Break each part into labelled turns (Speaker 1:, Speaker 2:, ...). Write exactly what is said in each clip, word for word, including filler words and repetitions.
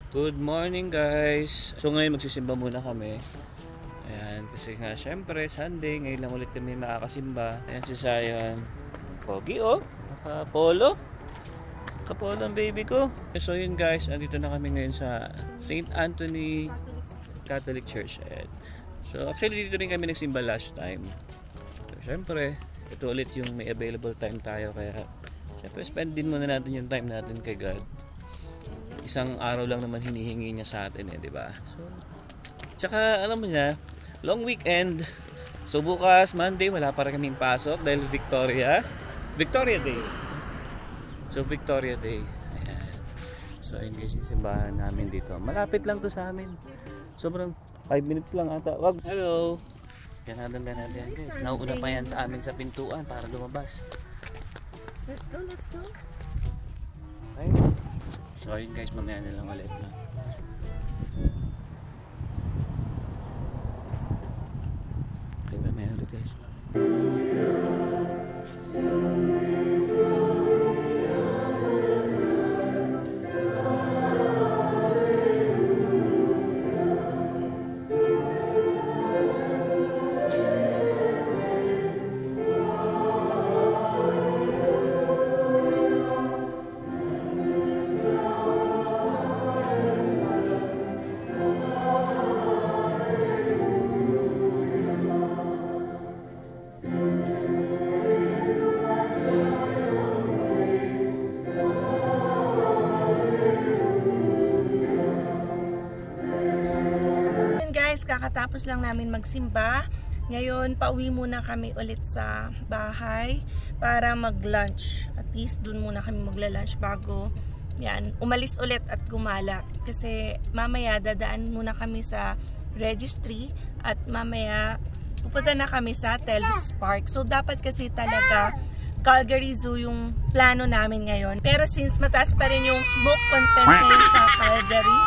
Speaker 1: Good morning guys. So ngayon magsisimba muna kami. Ayan, kasi nga syempre Sunday, ngayon lang ulit kami makakasimba. Ayan si Zion. Pogi oh, naka-polo. Naka-polo ang baby ko. So yun guys, andito na kami ngayon sa Saint Anthony Catholic Church. Ayan. So actually dito rin kami nagsimba last time. So syempre, ito ulit yung may available time tayo, kaya syempre spend din muna natin yung time natin kay God. Isang araw lang naman hinihingi niya sa atin eh, di ba? So, tsaka alam mo niya, long weekend. So bukas, Monday, wala para kaming pasok dahil Victoria. Victoria Day. So Victoria Day. Ayan. So yun guys, yung simbahan namin dito. Malapit lang to sa amin. Sobrang five minutes lang ata. Wag. Hello. Ganadang ganadang yan guys. Nauuna pa yan sa amin sa pintuan para lumabas.
Speaker 2: Let's go, let's go.
Speaker 1: Okay. So yun guys, mamaya na lang ulit na. Okay, mamaya ulit guys.
Speaker 2: Kakatapos lang namin magsimba. Ngayon, pauwi muna kami ulit sa bahay para mag-lunch. At least dun muna kami magla-lunch bago yan, umalis ulit at gumala. Kasi mamaya dadaan muna kami sa registry at mamaya pupunta na kami sa Telus Park. So dapat kasi talaga Calgary Zoo yung plano namin ngayon. Pero since mataas pa rin yung smoke content ngayon sa Calgary,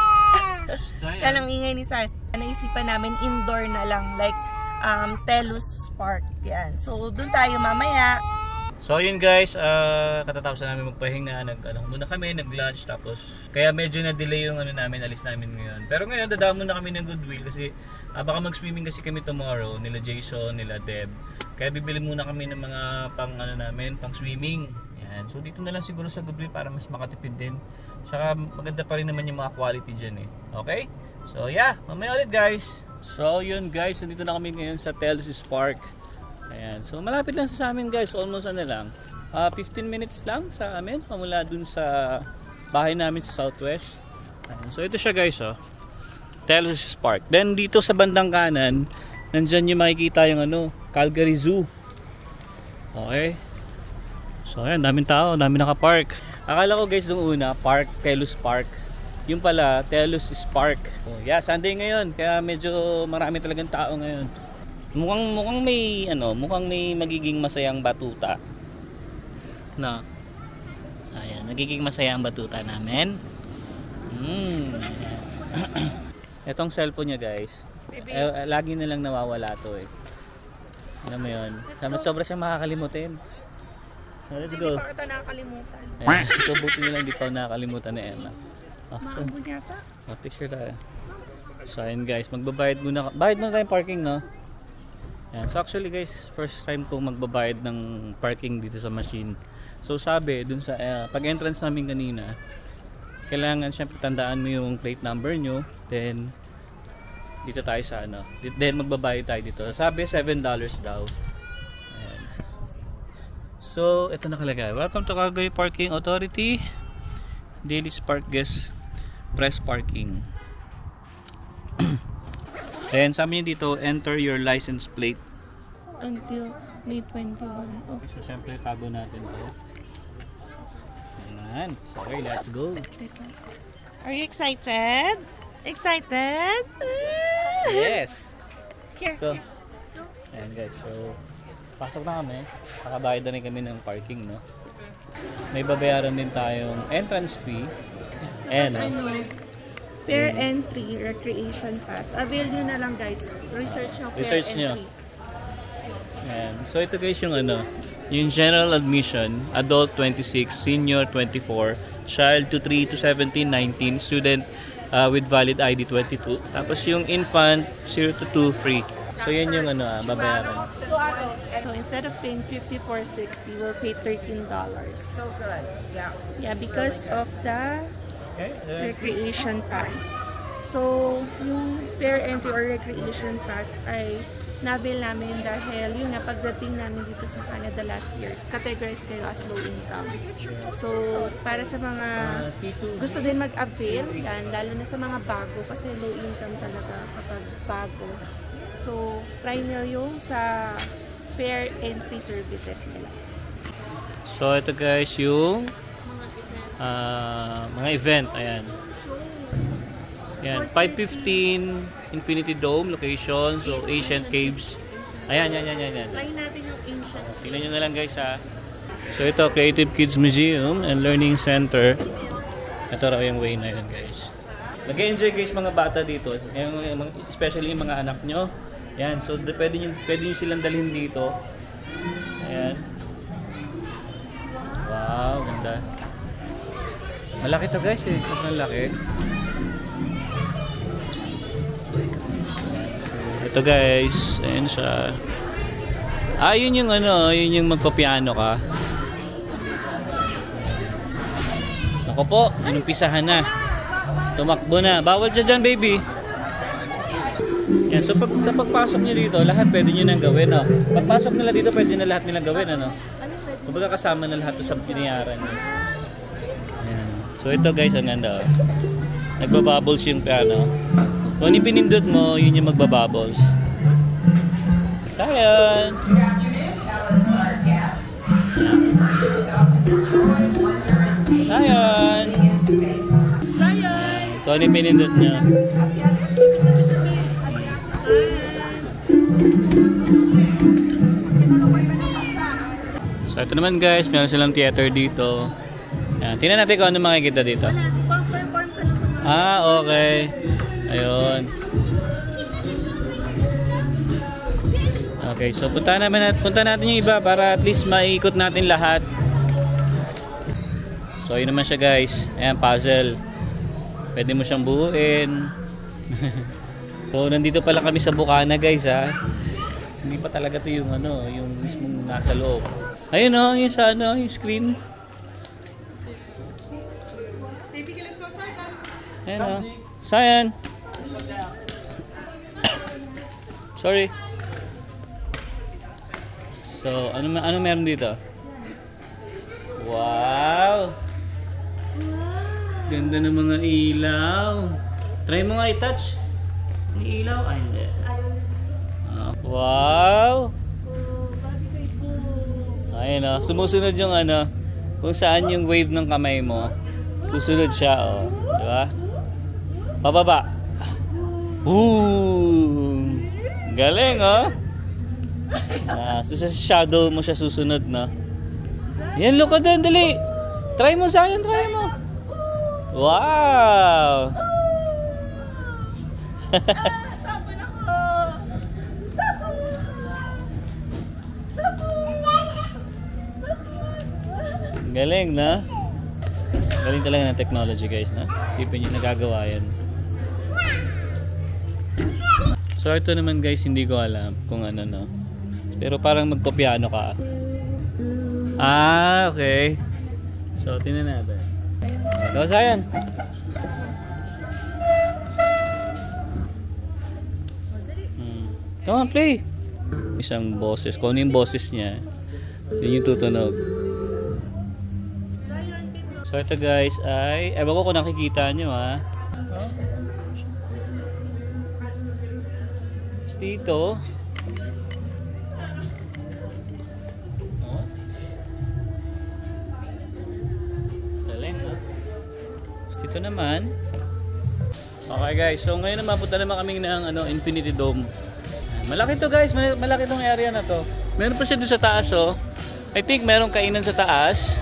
Speaker 2: yan ang ingay ni Sai. Naisipan namin indoor na lang, like um, Telus Park. Yan. So, doon tayo mamaya.
Speaker 1: So, yun guys, uh, katatapos na namin magpahinga. Nag, ano, muna kami, nag-lunch. Tapos, kaya medyo na-delay yung ano namin, alis namin ngayon. Pero ngayon, dadamo na kami ng Goodwill kasi uh, baka mag-swimming kasi kami tomorrow. Nila Jason, nila Deb. Kaya bibili muna kami ng mga pang ano namin, pang swimming. Yan. So, dito na lang siguro sa Goodwill para mas makatipid din. Saka maganda pa rin naman yung mga quality dyan eh. Okay? So yeah, mamaya ulit guys. So yun guys, nandito na kami ngayon sa Telus Park. Ayan, so malapit lang sa amin guys, almost ano lang uh, fifteen minutes lang sa amin, pamula dun sa bahay namin sa Southwest. Ayan, so ito siya guys oh, Telus Park. Then dito sa bandang kanan, nandyan yung makikita yung ano, Calgary Zoo. Okay. So ayan, daming tao, daming nakapark. Akala ko guys nung una, park, Telus Park. Yung pala, Telus Park. Oh, yeah, Sunday ngayon, kaya medyo marami talagang tao ngayon. Mukhang mukhang may ano, mukhang may magiging masayang batuta. No. Ayan, nagiging masaya ang batuta namin. Hmm. Etong cellphone niya, guys. Eh, lagi na lang nawawala to eh. Alam mo 'yon. Sama sobra siyang makakalimutin. So, let's go.
Speaker 2: Hindi pa kita nakakalimutan.
Speaker 1: Ayan, so buti nila hindi pa nakakalimutan ni Emma. Oh, so,
Speaker 2: maambun yata.
Speaker 1: Oh, picture tayo. So ayun guys, magbabayad muna. Bayad muna tayong parking, no? Ayan. So actually guys, first time ko magbabayad ng parking dito sa machine. So sabi, dun sa uh, pag-entrance namin kanina, kailangan syempre tandaan mo yung plate number nyo. Then, dito tayo sa ano. Then magbabayad tayo dito. Sabi, seven dollars daw. Ayan. So, ito nakalagay. Welcome to Calgary Parking Authority. Daily Spark Guest Press Parking. And sabi niyo dito, enter your license plate
Speaker 2: Until May twenty-one. Oh.
Speaker 1: Okay, so syempre tago natin to. Ayan. So, okay, let's go.
Speaker 2: Are you excited? Excited?
Speaker 1: Yes.
Speaker 2: Here.
Speaker 1: Let's go. Ayan guys, so pasok na kami. Nakabayad na rin kami ng parking, no? May babayaran din tayong entrance fee. And
Speaker 2: ano, fair entry, recreation pass. Avail nyo na lang guys. Research nyo fair
Speaker 1: Research
Speaker 2: entry.
Speaker 1: nyo. Ayan. So ito guys yung ano, Yung general admission, adult twenty-six, senior twenty-four, child to three to seventeen, nineteen, student uh, with valid I D twenty-two. Tapos yung infant zero to two free. So yan yung ano, ah, babayaran.
Speaker 2: So instead of paying fifty-four sixty, we'll pay thirteen dollars.
Speaker 3: So good. Yeah.
Speaker 2: Yeah, because of the
Speaker 1: Okay.
Speaker 2: recreation pass. So, yung fair entry or recreation pass ay nabil namin dahil yun nga, pagdating namin dito sa Canada last year, categorized kayo as low income. So, para sa mga gusto din mag-avail, yan, lalo na sa mga bago kasi low income talaga kapag bago. So, try nyo yung sa fair entry services nila.
Speaker 1: So ito guys yung uh, mga event, ayan. Yan, five fifteen Infinity Dome location, so Ancient Caves. Ayan, yan, yan, yan, yan.
Speaker 2: Try natin yung ancient.
Speaker 1: Tingnan nyo na lang guys ha. So ito, Creative Kids Museum and Learning Center. Ito raw yung way na yun guys. Nag-enjoy guys mga bata dito, yung, especially yung mga anak nyo. Yan, so pwede nyo, pwede nyo silang dalhin dito. Ayan. Wow, ganda. Malaki to guys eh, sobrang laki. Ito guys, ayun siya. Ah, yun yung ano, yun yung magpapiano ka. Ako po, inumpisahan na. Tumakbo na. Bawal dyan dyan, baby. Yan, so pag, sa pagpasok nyo dito, lahat pwede nyo nang gawin, no? Pagpasok nila dito, pwede na lahat nilang gawin, ano? Kumbaga kasama na lahat to sa binayaran nyo. Yan. So ito guys, ang ganda, oh. Nagbabubbles yung piano. Kung pinindot mo, yun yung magbabubbles. Sayan! Sayan! Sayan! So ano pinindot nyo? So ito naman guys, meron silang theater dito. Yan. Tingnan natin kung ano makikita dito. Ah, okay. Ayun. Okay, so punta naman natin, punta natin yung iba para at least maiikot natin lahat. So yun naman siya guys. Ayan, puzzle. Pwede mo siyang buuin. So nandito pala kami sa Bukana guys ha. Hindi pa talaga 'to yung ano, yung mismong nasa loob. Ayun oh, yung sa ano, yung screen. Ayun oh. Sayan. Sorry. So, ano ano meron dito? Wow. Ganda ng mga ilaw. Try mo nga i-touch. Yung ilaw ay hindi. Oh, wow. Ayun oh, sumusunod yung ano, kung saan yung wave ng kamay mo. Susunod siya oh, di ba? Pababa. Ooh! Galing, oh. Ah, so sa shadow mo siya susunod, no? Yan, look at doon, dali. Try mo sa akin, try mo. Wow! Galing, no? Galing talaga ng technology, guys, no? Isipin nyo, nagagawa yan. So ito naman guys, hindi ko alam kung ano no. Pero parang magpapiano ka. Ah, okay. So tingnan natin. Ito sayan. Hmm. Come on, play. Isang boses. Kung ano yung boses niya, yun yung tutunog. So ito guys ay, ewan ko kung nakikita nyo ha. Dito oh. Galing, no? Dito naman. Okay guys, so ngayon naman punta naman kami ng ano, Infinity Dome. Malaki to guys, malaki tong area na to. Meron pa siya doon sa taas oh. I think meron kainan sa taas.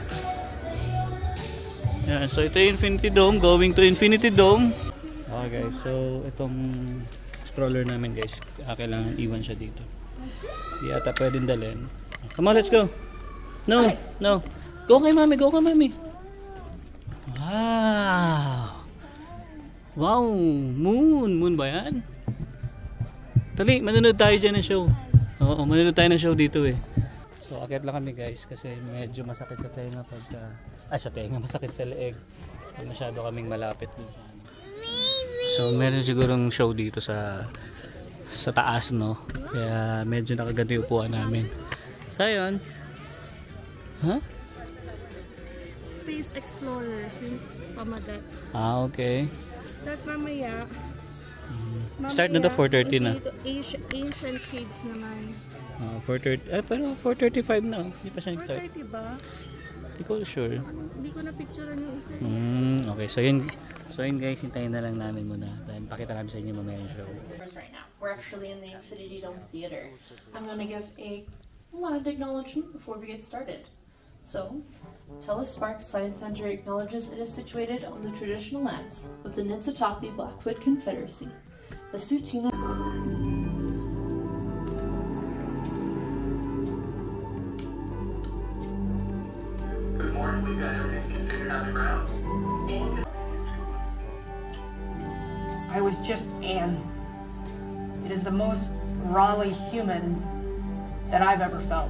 Speaker 1: Yan, so ito yung Infinity Dome, going to Infinity Dome. Okay guys, so itong stroller namin guys, ah, kailangan iwan siya dito. Di ata pwedeng dalhin. Come on, let's go. No, no. Go kay mami, go kay mami. Wow. Wow, moon. Moon ba yan? Tali, manonood tayo dyan ng show. Oo, manonood tayo ng show dito eh. So, akyat lang kami guys kasi medyo masakit sa tenga pagka... Ay, sa tenga, masakit sa leeg. Masyado kaming malapit dun sa ano. So, meron sigurong show dito sa sa taas, no? Kaya medyo nakaganti upuan namin. So, yun. Huh?
Speaker 2: Space Explorer, si Pamagat.
Speaker 1: Ah, okay.
Speaker 2: Tapos mamaya,
Speaker 1: Mm. Start na to four thirty na.
Speaker 2: Ancient, ancient caves naman.
Speaker 1: Uh, four thirty. Eh, pero four thirty-five na. Hindi pa siya
Speaker 2: four
Speaker 1: nag-start.
Speaker 2: thirty ba?
Speaker 1: Hindi ko sure.
Speaker 2: Hindi ko na-picturean yung isa.
Speaker 1: Mm, okay, so yun. So yun guys, hintayin na lang namin muna. Then pakita namin sa inyo mamaya yung show.
Speaker 3: Right now, we're actually in the Infinity Dome Theater. I'm going to give a land acknowledgement before we get started. So, Telus Sparks Science Center acknowledges it is situated on the traditional lands of the Niitsitapi Blackfoot Confederacy, the Tsuut'ina.
Speaker 4: Good morning, we've got everything configured on the ground.
Speaker 5: I was just Anne. It is the most rawly human that I've ever felt.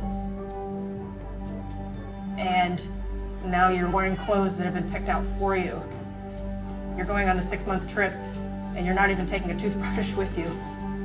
Speaker 5: And now you're wearing clothes that have been picked out for you. You're going on the six-month trip, and you're not even taking a toothbrush with you.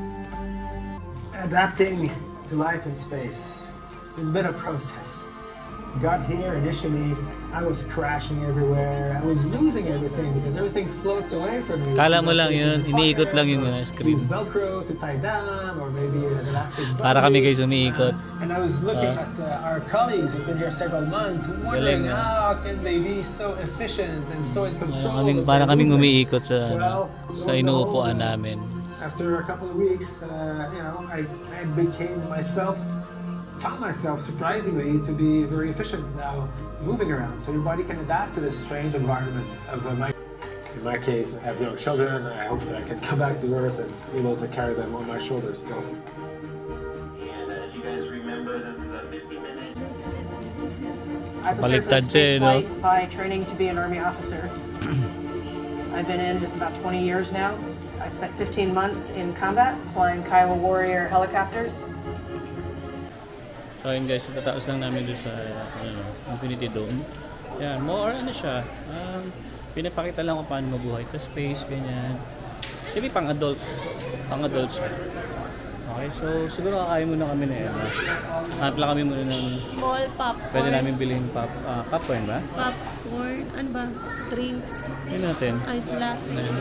Speaker 6: Adapting to life in space has been a process. Got here initially, I was crashing everywhere. I was losing everything because everything floats away from you.
Speaker 1: Kala mo lang yun, iniikot lang yung uh, screen.
Speaker 6: Use Velcro to tie down, or maybe an elastic bungee.
Speaker 1: Para kami guys umiikot.
Speaker 6: Uh, and I was looking
Speaker 1: Uh,
Speaker 6: at uh, our colleagues who've been here several months, wondering
Speaker 1: Galing,
Speaker 6: how can they be so efficient and so in control.
Speaker 1: Kaming,
Speaker 6: of
Speaker 1: para
Speaker 6: their
Speaker 1: kaming
Speaker 6: movements.
Speaker 1: umiikot sa, ano,
Speaker 6: Well,
Speaker 1: sa
Speaker 6: lo and
Speaker 1: inuupuan
Speaker 6: behold, uh,
Speaker 1: namin.
Speaker 6: After a couple of weeks, uh, you know, I, I became myself, found myself surprisingly to be very efficient now moving around. So your body can adapt to this strange environment of uh, my. In my case, I have young children. I hope that I can come back to Earth and be able to carry them on my shoulders still.
Speaker 4: And uh, you guys remember the, the fifty minutes?
Speaker 5: I prepared for
Speaker 1: Baliktad
Speaker 5: the
Speaker 1: siya,
Speaker 5: space
Speaker 1: no?
Speaker 5: flight by training to be an Army officer. I've been in just about twenty years now. I spent fifteen months in combat flying Kiowa Warrior helicopters.
Speaker 1: So yun guys, tatapos lang namin doon sa ano, Infinity Dome. Yan, more ano siya. Um, pinapakita lang kung paano mabuhay sa space, ganyan. Actually, pang adult. Pang adult siya. Okay, so siguro kakain muna kami na yan. Hanap lang kami muna ng
Speaker 2: Small popcorn.
Speaker 1: pwede namin bilhin pop, uh, popcorn ba?
Speaker 2: Popcorn. Ano ba? Drinks.
Speaker 1: Yun natin.
Speaker 2: Ice latte.
Speaker 1: Ayan.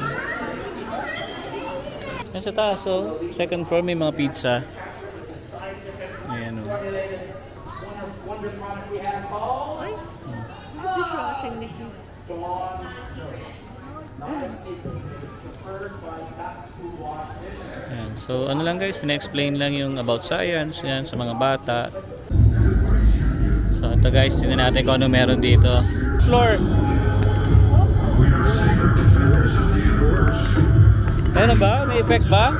Speaker 1: Yan sa taas, so second floor may mga pizza. Ayan o.
Speaker 2: Ay. Dishwashing liquid.
Speaker 1: Ayan. So ano lang guys, na-explain lang yung about science yan sa mga bata. So ito guys, tingnan natin kung ano meron dito. Floor! Ano ba? May effect ba?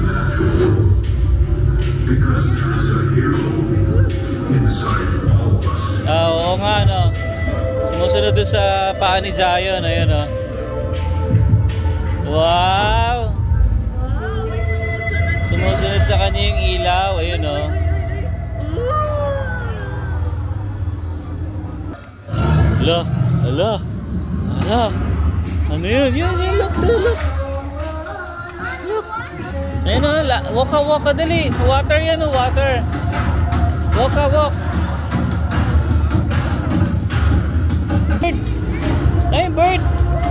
Speaker 1: Ah, oo nga no. Sumusunod doon sa paa ni Zion. Ayun o. Wow!
Speaker 2: Wow, may sumusunod.
Speaker 1: Sumusunod sa kanya yung ilaw. Ayun o. Hala, hala, hala. Ano yun? Yun, yun, look, look. Look. Ayun o, walk ka, walk ka, dali. Water yan o, water. Walk ka, walk. Bird. Ay, bird.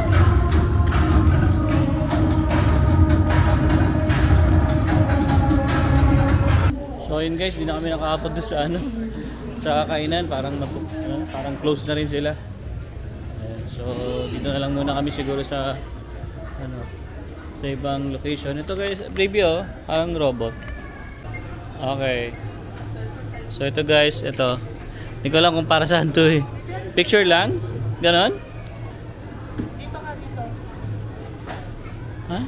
Speaker 1: So yun guys, hindi na kami nakaapod doon sa ano, sa kainan, parang ano, parang close na rin sila. Ayan, so dito na lang muna kami siguro sa ano, sa ibang location. Ito guys, baby oh, parang robot. Okay. So ito guys, ito. Hindi ko lang kung para saan to eh. Picture lang? Ganon?
Speaker 2: Dito ka dito.
Speaker 1: Ha?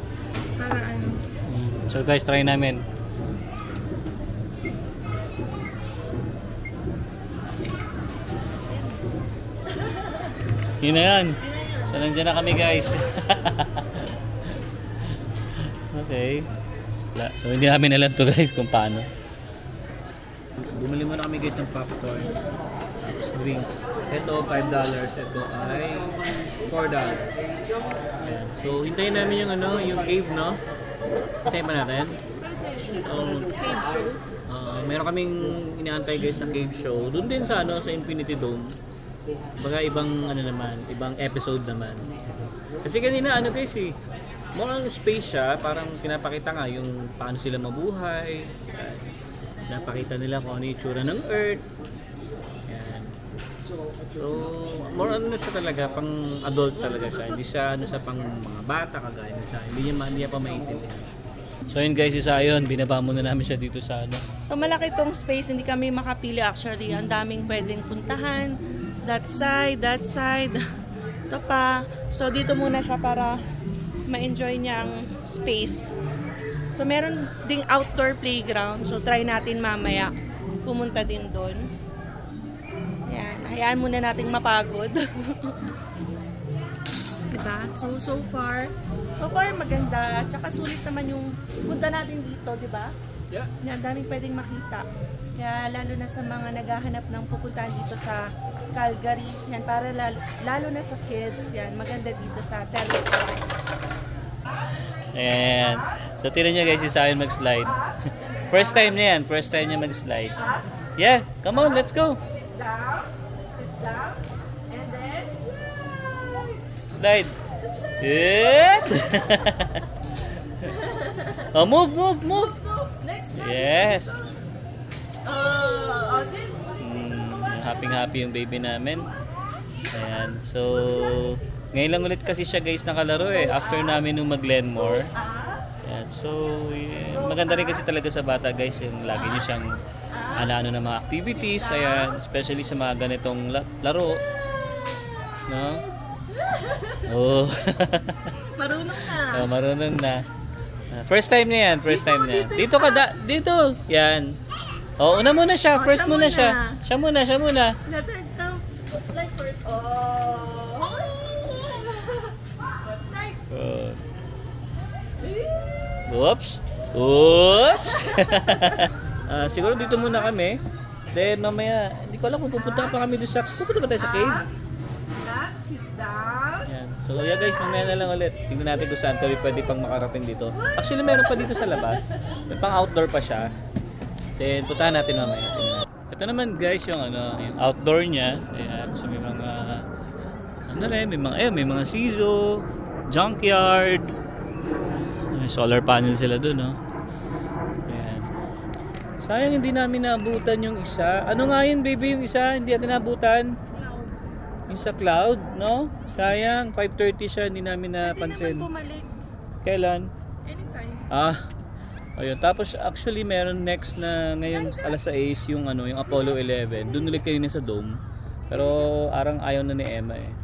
Speaker 2: Para ano?
Speaker 1: So guys, try namin. Yun na yan. So, nandiyan na kami guys. Okay. So, hindi namin alam to guys kung paano. Bumili muna kami guys ng popcorn. Tapos drinks. Ito, five dollars. Ito ay four dollars. Ayan. So, hintayin namin yung ano, yung cave, no? Hintayin pa natin. Um,
Speaker 2: Cave show.
Speaker 1: Uh, meron kaming inaantay guys na cave show. Doon din sa ano, sa Infinity Dome. Baga ibang ano naman, ibang episode naman. Kasi kanina ano guys eh, more on space siya, parang pinapakita nga yung paano sila mabuhay. Yan. Pinapakita nila kung ano yung itsura ng Earth. Yan. So, more on na siya talaga, pang adult talaga siya. Hindi siya ano sa pang mga bata kagaya sa hindi niya, hindi niya pa maintindihan. So yun guys, isa yun, binaba muna namin siya dito sa ano.
Speaker 2: So, malaki tong space, hindi kami makapili actually. Ang daming pwedeng puntahan. That side, that side. Ito pa. So, dito muna siya para ma-enjoy niya ang space. So, meron ding outdoor playground. So, try natin mamaya pumunta din doon. Ayan. Hayaan muna nating mapagod. Diba? So, so far, so far maganda. Tsaka sulit naman yung punta natin dito, diba?
Speaker 1: Yeah.
Speaker 2: Yan, daming pwedeng makita. Kaya lalo na sa mga naghahanap ng pupuntahan dito sa Calgary, yan, para lalo, lalo na sa kids, yan, maganda dito sa Terrace Park.
Speaker 1: Ayan. So tinan niyo guys, si Sayon mag-slide. First time niya yan, first time niya mag-slide. Yeah, come on, let's go.
Speaker 2: Sit down, sit down, and then
Speaker 1: Slide.
Speaker 2: slide.
Speaker 1: Yeah. Oh, move, move, move.
Speaker 2: Next, next.
Speaker 1: Yes.
Speaker 2: Oh, then,
Speaker 1: Mm, happy-happy yung baby namin. Ayan. So, ngayon lang ulit kasi siya guys nakalaro eh. After namin nung mag-Glenmore. Ayan. So, yeah. Maganda rin kasi talaga sa bata guys. Yung lagi niyo siyang ano-ano na mga activities. Ayan. Especially sa mga ganitong la laro. No? Oh.
Speaker 2: marunong na.
Speaker 1: Oh, marunong na. Uh, first time niya yan. First time niya. Dito ka da dito. Yan. Oh, una muna siya. First muna siya. Siya muna, siya muna.
Speaker 2: Letter down. Slide first. Oh. Slide.
Speaker 1: Oh. Oops. Oops. Ah, siguro dito muna kami. Then mamaya, hindi ko alam kung pupunta pa kami doon sa... Pupunta ba tayo sa cave?
Speaker 2: Up, sit down.
Speaker 1: Yan. So yeah guys, mamaya na lang ulit. Tingnan natin kung saan kami pwede pang makarating dito. Actually meron pa dito sa labas. May pang outdoor pa siya. Then puntahan natin mamaya. Ito naman guys yung ano, yung outdoor niya. Ayan, so may mga ano rin, may mga eh, may mga sizo, junkyard. May solar panel sila doon, no. Ayan. Sayang hindi namin naabutan yung isa. Ano nga yun, baby, yung isa? Hindi natin naabutan. Yung sa cloud, no? Sayang, five thirty siya, hindi namin napansin.
Speaker 2: Pwede naman bumalik.
Speaker 1: Kailan?
Speaker 2: Anytime.
Speaker 1: Ah. Ayun, tapos actually meron next na ngayon alas sais yung ano, yung Apollo eleven. Doon ulit kayo na sa dome. Pero arang ayaw na ni Emma eh.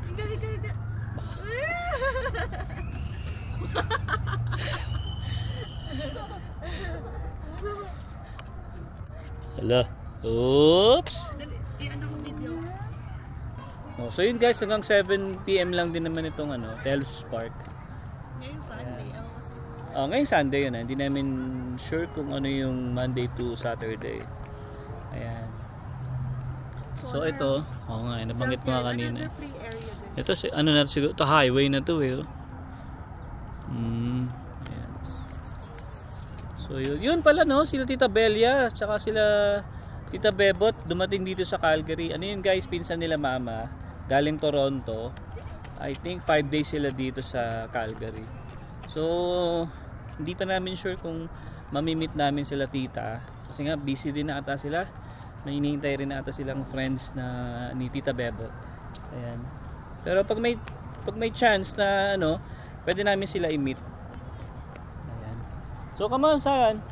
Speaker 1: Hala. Oops. Oh, so yun guys, hanggang seven p m lang din naman itong ano, Telus Park.
Speaker 2: Ngayong Sunday, oh,
Speaker 1: Oh, ngayong Sunday yun, hindi namin sure kung ano yung Monday to Saturday. Ayan. So ito, oo oh, nga, nabanggit ko nga kanina. Ito si ano na siguro, to highway na to eh. Mm. Ayan. So yun, yun pala no, sila Tita Belia, tsaka sila Tita Bebot dumating dito sa Calgary. Ano yun guys, pinsan nila mama, galing Toronto. I think five days sila dito sa Calgary. So hindi pa namin sure kung mamimit namin sila tita kasi nga busy din na ata sila, may hinihintay rin na ata silang friends na ni Tita Bebot. Ayan. Pero pag may pag may chance na ano, pwede namin sila i-meet. Ayan. So come on, saan?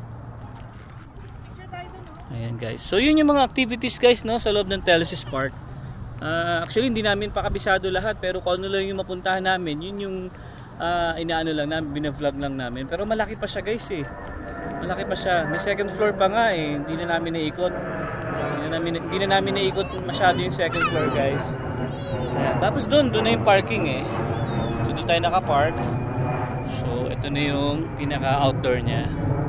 Speaker 1: Ayan guys, so yun yung mga activities guys no, sa loob ng Telus Park. Uh, actually hindi namin pa kabisado lahat, pero kung ano lang yung mapuntahan namin, yun yung Uh, inaano lang namin, bina-vlog lang namin. Pero malaki pa siya guys eh. Malaki pa siya. May second floor pa nga eh. Hindi na namin naikot. Hindi na namin, hindi na namin naikot masyado yung second floor guys. Ayan. Tapos doon, doon na yung parking eh. So doon tayo nakapark. So ito na yung pinaka-outdoor niya.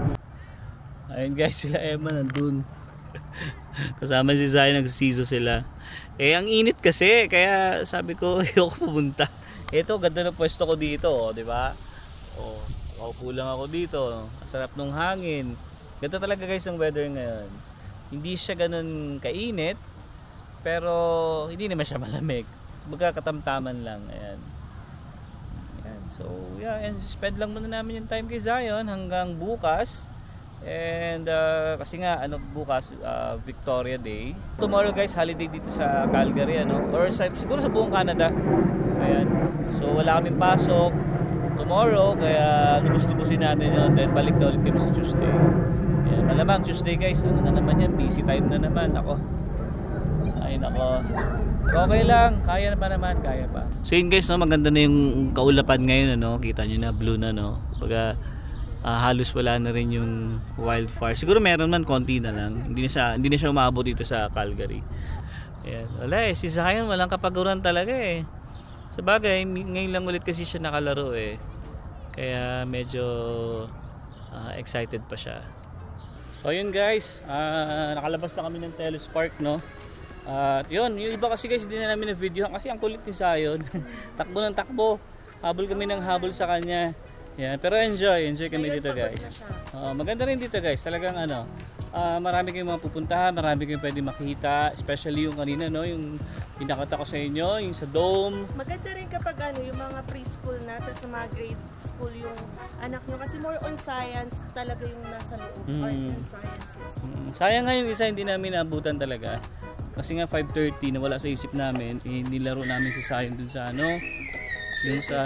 Speaker 1: Ayun guys, sila Emma nandun. Kasama si Zay, nagsisiso sila. Eh ang init kasi, kaya sabi ko ayoko pumunta. Ito, ganda ng pwesto ko dito, oh, di ba? Oh, nakaupo lang ako dito. Ang sarap ng hangin. Ganda talaga guys ng weather ngayon. Hindi siya ganun kainit, pero hindi naman siya malamig. Magkakatamtaman lang. Ayan. Ayan. So, yeah, and spend lang muna namin yung time kay Zion hanggang bukas. And uh, kasi nga ano bukas uh, Victoria Day. Tomorrow guys, holiday dito sa Calgary ano or sa, siguro sa buong Canada. Ayan. So wala kaming pasok tomorrow kaya lubos-lubusin natin yun. Then balik na ulit kami sa Tuesday. Ayan. Malamang Tuesday guys, ano na naman yan, busy time na naman ako. Ay nako. Okay lang, kaya pa naman, kaya pa. So yun guys, no, maganda na yung kaulapan ngayon ano. Kita niyo na blue na no. Kumbaga Uh, halos wala na rin yung wildfire. Siguro meron man, konti na lang. Hindi na siya, hindi na siya umabot dito sa Calgary. Ayan. Wala eh, si Zion walang kapaguran talaga eh. Sa bagay, ngayon lang ulit kasi siya nakalaro eh. Kaya medyo uh, excited pa siya. So yun guys, uh, nakalabas na kami ng Telos Park no. At uh, yun, yung iba kasi guys hindi na namin na video kasi ang kulit ni Zion. Takbo ng takbo. Habol kami ng habol sa kanya. Yeah, pero enjoy, enjoy kami
Speaker 2: Ngayon,
Speaker 1: dito guys. Uh, maganda rin dito guys, talagang ano, uh, marami kayong mga pupuntahan, marami kayong pwede makita, especially yung kanina no, yung pinakita ko sa inyo, yung sa dome.
Speaker 2: Maganda rin kapag ano, yung mga preschool na, tapos sa mga grade school yung anak nyo, kasi more on science talaga yung nasa loob,
Speaker 1: Mm.
Speaker 2: art and sciences.
Speaker 1: Mm, sayang nga yung isa hindi namin naabutan talaga. Kasi nga five thirty nawala sa isip namin, eh, nilaro namin si Zion dun sa ano, dun sa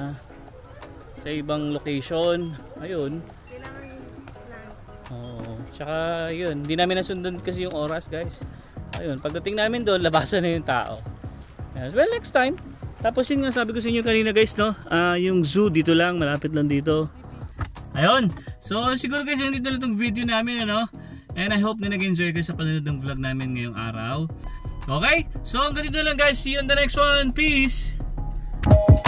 Speaker 1: sa ibang location. Ayun.
Speaker 2: Kailangan yung plan.
Speaker 1: Oo. Tsaka yun, hindi namin nasundon kasi yung oras guys. Ayun, pagdating namin doon, labasan na yung tao. Yes. Well, next time. Tapos yun nga sabi ko sa inyo kanina guys, no? Uh, yung zoo dito lang, malapit lang dito. Ayun. So siguro guys, yung dito lang itong video namin, ano? And I hope na nag-enjoy kayo sa panonood ng vlog namin ngayong araw. Okay? So hanggang dito lang guys. See you on the next one. Peace!